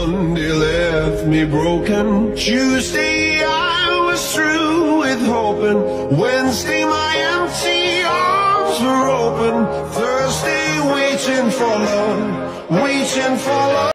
Monday left me broken. Tuesday I was through with hoping. Wednesday my empty arms were open. Thursday waiting for love, waiting for love.